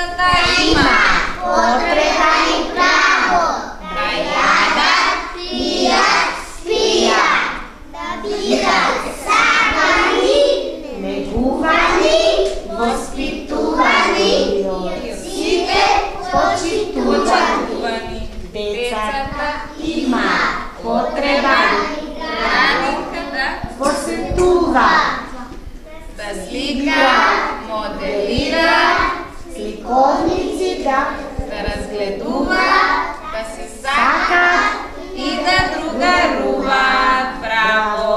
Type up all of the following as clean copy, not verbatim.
Децата имаат потреба и право да јадат, пијат, спијат, да бидат сакани, негувани, воспитувани, сите почитувани. Децата имаат потреба да посетуваат, да сликаат, моделираат, сликовници да разгледуваат, да се сакаат и да другаруваат. Браво!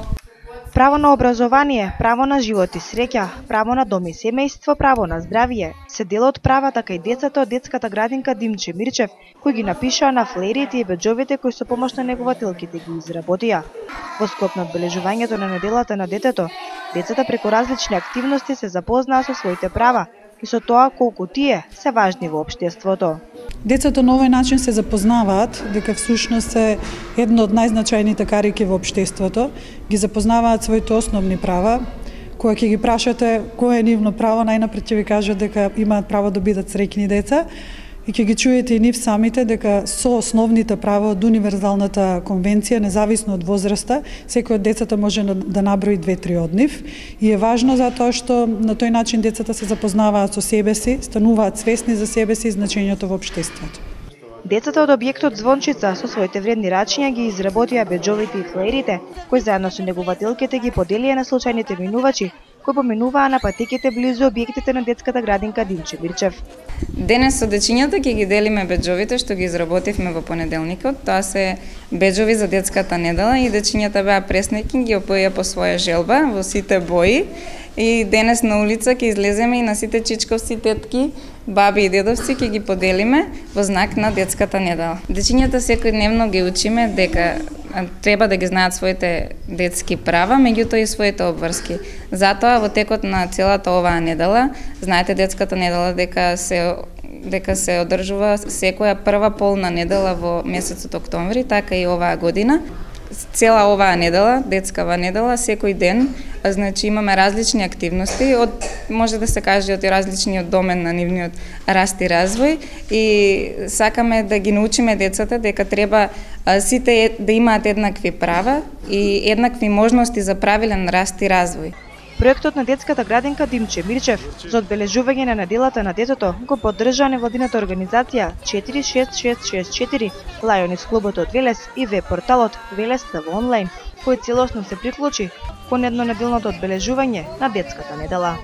Право на образование, право на живот и среќа, право на дом и семејство, право на здравје, се дел од правата кај децата од детската градинка Димче Мирчев, кој ги напишаа на флеерите и беџовите кои со помош на негователките ги изработија. Во склоп на одбележувањето на неделата на детето, децата преку различни активности се запознаа со своите права и со тоа колку тие се важни во општеството. Децата на овој начин се запознаваат дека всушност се едно од најзначајните карики во општеството, ги запознаваат своите основни права. Кога ќе ги прашате кое е нивно право, најнапред ќе ви кажат дека имаат право да бидат среќни деца и ќе ги чуете и нив самите дека со основните права од универзалната конвенција, независно од возраста, секој од децата може да наброи 2-3 од нив и е важно затоа што на тој начин децата се запознаваат со себе си, стануваат свесни за себе си и значењето во општеството. Децата од објектот Звончица со своите вредни рачиња ги изработија беџовите и флеерите, кои заедно со негователките ги поделија на случајните минувачи, кои поминуваа на патеките близу објектите на детската градинка Димче Мирчев. Денес со дечињата ќе ги делиме беџовите што ги изработивме во понеделникот. Тоа се беџови за детската недела и дечињата беа преснеки, ги опоија по своја желба во сите бои. И денес на улица ќе излеземе и на сите чичковци, тетки, баби и дедовци ќе ги поделиме во знак на детската недела. Дечињата секојдневно ги учиме дека треба да ги знаат своите детски права, меѓутоа и своите обврски. Затоа во текот на целата оваа недела, знаете детската недела дека се одржува секоја прва полна недела во месецот октомври, така и оваа година. Цела оваа недела, детскава недела, секој ден, значи имаме различни активности, може да се каже од различниот домен на нивниот раст и развој и сакаме да ги научиме децата дека треба сите да имаат еднакви права и еднакви можности за правилен раст и развој. Проектот на детската градинка Димче Мирчев за одбележување на неделата на детето го поддржаа невладината организација 46664, Лајонис клубот од Велес и веб порталот Велес ТВ онлайн, кој целосно се приклучи кон еднонеделното одбележување на детската недела.